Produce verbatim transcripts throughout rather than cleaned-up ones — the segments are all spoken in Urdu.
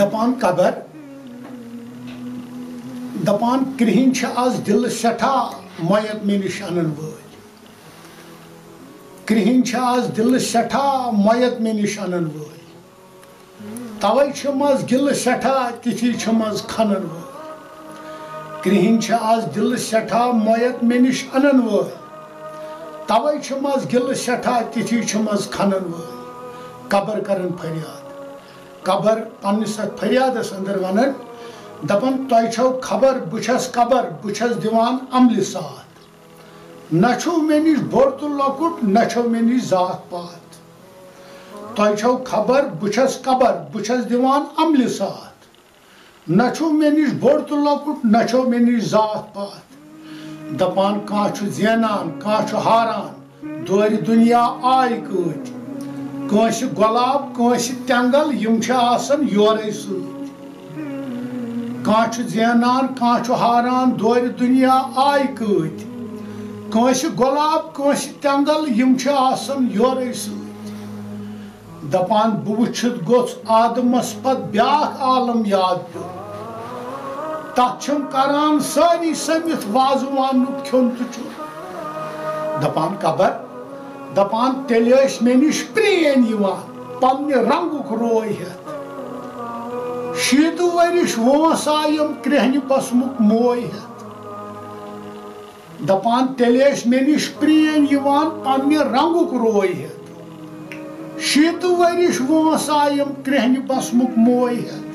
دپان قبر دپان کرہن چھ آز دل سٹھا مویت میں نش انن وٲلۍ کرہن چھ آز دل سٹھا مویت میں نش انن وٲلۍ توے چھ مز گل سٹھا تتھی چھ مز کھنن وٲلۍ کرہن چھ آز دل سٹھا مویت میں نش انن وٲلۍ توے چھ مز گل سٹھا تتھی چھ مز کھنن وٲلۍ قبر کرن فریاد قبر پنس فریادس اندر ونن دپن تۄہہِ چھو خبر بہٕ چھس قبر بہٕ چھس دِوان عملہِ ساتھ نہ چھو مےٚ نِش بوٚڑ تہٕ لۄکُٹ نہ چھو مےٚ نِش ذات پات تۄہہِ چھو خبر بہٕ چھس قبر بہٕ چھس دِوان عملہِ ساتھ نہ چھو مےٚ نِش بوٚڑ تہٕ لۄکُٹ نہ چھو مےٚ نِش ذات پات دپان کانٛہہ چھُ زینان کانٛہہ چھُ ہاران دورِ دُنیا آیہِ کۭتۍ کٲنٛسہِ گۄلاب کٲنٛسہِ تٮ۪نٛگل یِم چھِ آسان یورے سۭتۍ کانٛہہ چھُ زینان کانٛہہ چھُ ہاران دورِ دُنیا آیہِ کۭتۍ کٲنٛسہِ گۄلاب کٲنٛسہِ تٮ۪نٛگل یِم چھِ آسان یورے سۭتۍ دپان بہٕ وٕچھِتھ گوٚژھ آدمس پتہٕ بیٛاکھ عالم یاد پیوٚن تتھ چھِم کران سٲری سٔمِتھ وازوانُک کھیوٚن تہٕ چیوٚن دپان قبر دپان تیٚلہِ ٲسۍ مےٚ نِش پرٛٲنۍ یِوان پننہِ رنگُک روے ہٮ۪تھ شیٖتہٕ ؤرِش وٲنٛس آیِم کرٛہنہِ بسمُک موے ہٮ۪تھ دپان تیٚلہِ ٲسۍ مےٚ نِش پرٛٲنۍ یِوان پننہِ رنگُک روے ہٮ۪تھ شیٖتہٕ ؤرِش وٲنٛس آیِم کرٛہنہِ بسمُک موے ہٮ۪تھ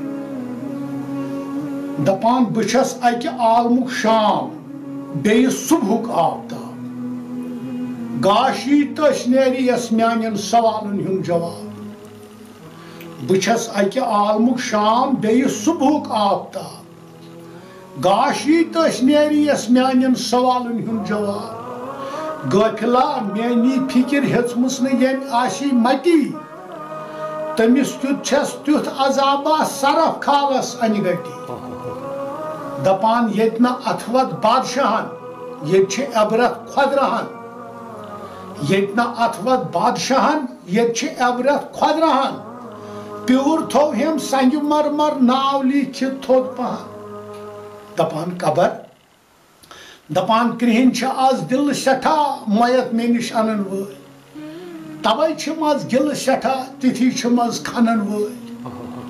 دپان بہٕ چھس اکہِ عالمُک شام بیٚیہِ صبحُک آفتاب گاش یی تٔسۍ نیرِ یس میانٮ۪ن سوالن ہُنٛد جواب بہٕ چھس اکہِ عالمُک شام بیٚیہِ صبحُک آفتاب گاش یی تٔسۍ نیرِ یس میانٮ۪ن سوالن ہُنٛد جواب غٲفِلا میٲنی فِکر ہیژمٕژ نہٕ ییٚمہِ آسی مٹی تٔمِس کیُتھ چھس تیُتھ عذابا سرف کھالس انہِ گٹی دپان ییٚتہِ نہٕ اتھوت بادشاہن ییٚتہِ چھِ عبرت خۄدرہن ییٚتہِ نہٕ اتھوت بادشاہن ییٚتہِ چھِ عبرت خۄدرہن پیوٗر تھوٚو ہیٚم سنگہِ مرمر ناو لیٖکھِتھ تھوٚد پہن دپان قبر دپان کرہِنۍ چھِ آز دِلہٕ سٮ۪ٹھاہ مویت مےٚ نِش انن وٲلۍ توے چھِ مز گِلہٕ سٮ۪ٹھاہ تِتھی چھِ مز کھنن وٲلۍ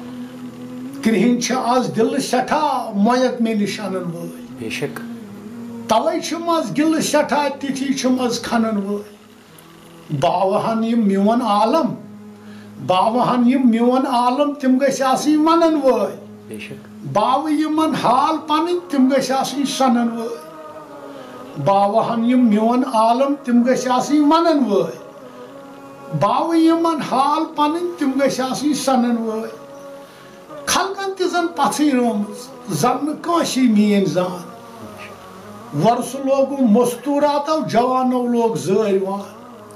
کرہِنۍ چھِ آز دِلہٕ سٮ۪ٹھاہ مویت مےٚ نِش انن وٲلۍ بے شک توے چھِ مز گِلہٕ سٮ۪ٹھاہ تِتھی چھِ مز کھنن وٲلۍ باوہن یِم میون عالم باوہن یِم میون عالم تِم گٔژھۍ آسٕنۍ ونن وٲلۍ بے شک باوٕ یِمن حال پنٕنۍ تِم گٔژھۍ آسٕنۍ سنن وٲلۍ باوہن یِم میون عالم تِم گٔژھۍ آسٕنۍ ونن وٲلۍ باوٕ یِمن حال پنٕنۍ تِم گٔژھۍ آسٕنۍ سنن وٲلۍ خلقن تہِ زن پژھٕے رٲمٕژ زن نہٕ کٲنٛسی میٲنۍ زان ورسہٕ لوگُم مستوٗراتو جوانو لوگ زٲرۍ وان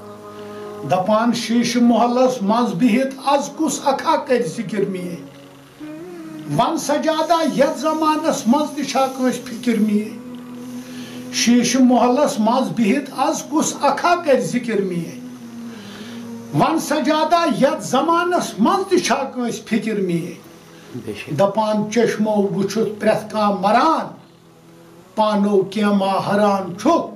دپان شیٖشہٕ محلس منٛز بِہِتھ از کُس اکھا کرِ ذِکر میٲنۍ ون سجادا یتھ زمانس منٛز تہِ چھا کٲنٛسہِ فِکر میٲنۍ شیٖشہٕ محلس منٛز بِہِتھ از کُس اکھا کرِ ذِکر میٲنۍ ون سجادا یتھ زمانس منٛز تہِ چھا کٲنٛسہِ فِکر میٲنۍ دپان چشمو وٕچھُتھ پرٛٮ۪تھ کانٛہہ مران پانو کینٛہہ ما حران چھُکھ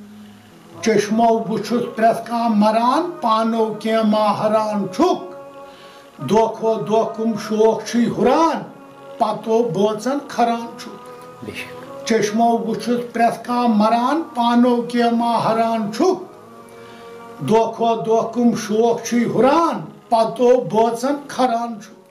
چشمو وٕچھُتھ پرٛٮ۪تھ کانٛہہ مران پانو کینٛہہ ما حران چھُکھ دۄہ کھۄتہٕ دۄہ کٕم شوق چھُے ہُران پتو بٲژن کھران چھُکھ چشمو وٕچھُتھ پرٛٮ۪تھ کانٛہہ مران پانو کینٛہہ ما حران چھُکھ دۄہ کھۄتہٕ دۄہ کٕم شوق چھُے ہُران پتو بٲژن کھران چھُکھ